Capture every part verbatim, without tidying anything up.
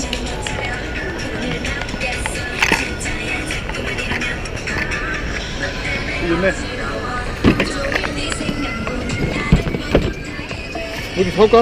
좋네. 어디 사올까?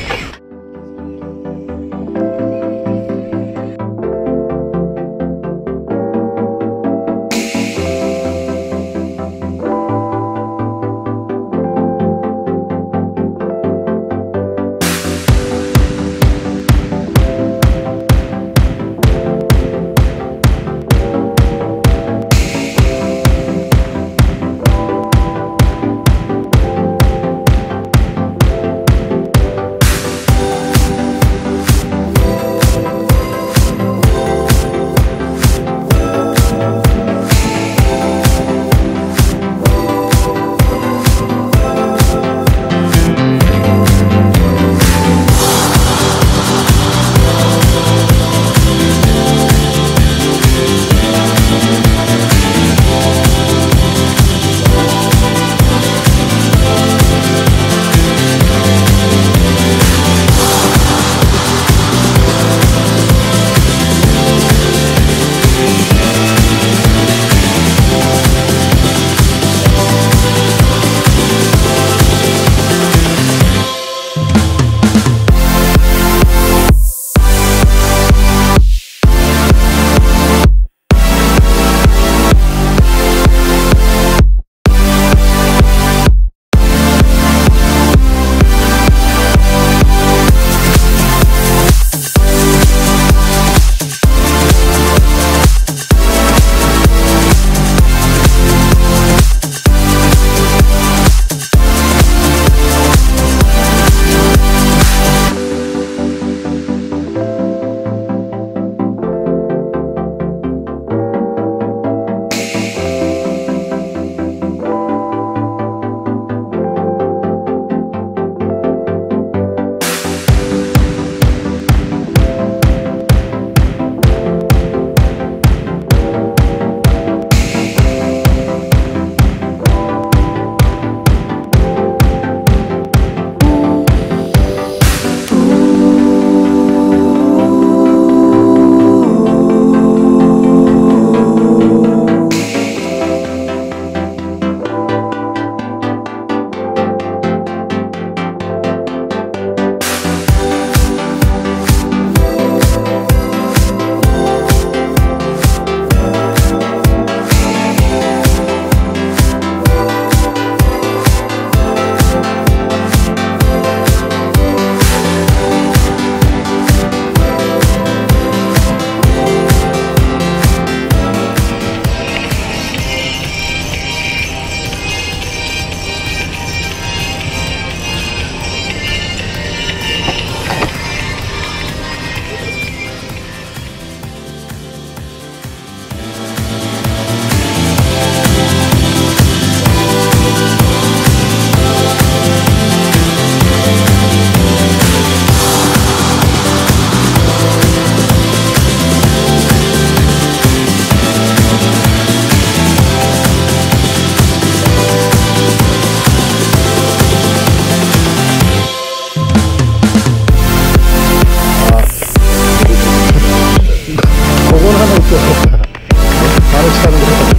바로 차는 거.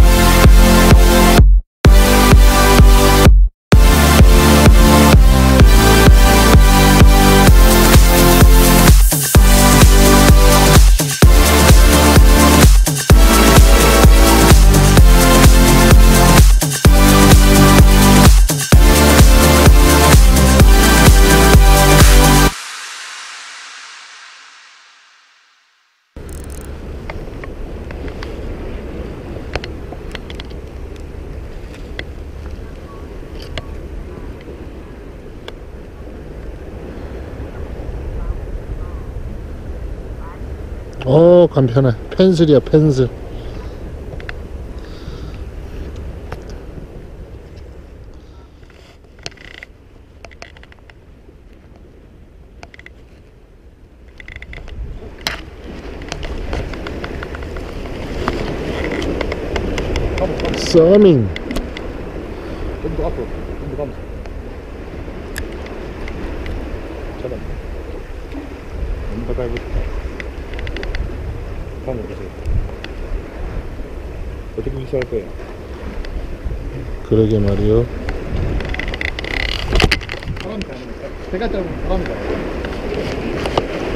어, 간편해. 펜슬이야, 펜슬. 서밍. 좀 더 앞으로, 좀 더 가면서. 잡아. 좀 더 가고 싶다. 방금 보세요. 어떻게 인수할 거예요? 그러게 말이요. 바람이 가니까. 배가 짧으면 바람이 가요.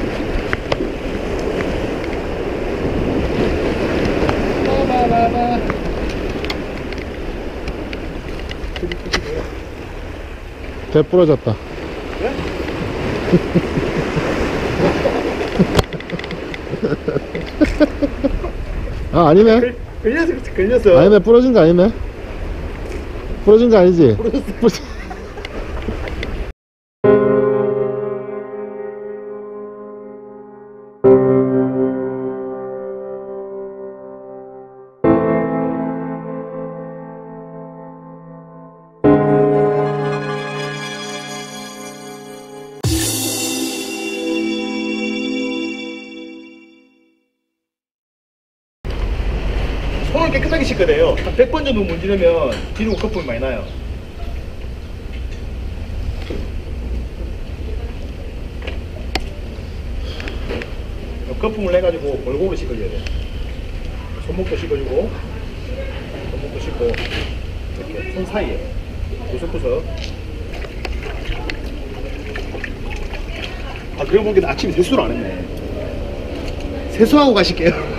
바바바바. 배 부러졌다. 네? 아, 아니네. 걸- 걸려서 그렇지, 걸려서. 아니네, 부러진 거 아니네. 부러진 거 아니지? 부러졌어. 부러진- 손을 깨끗하게 씻어야 돼요. 한 백 번 정도 문지르면 뒤로 거품이 많이 나요. 거품을 내가지고 골고루 씻어줘야 돼요. 손목도 씻어주고, 손목도 씻고, 이렇게 손 사이에 구석구석. 아, 그러고 보니까 아침에 세수를 안 했네. 세수하고 가실게요.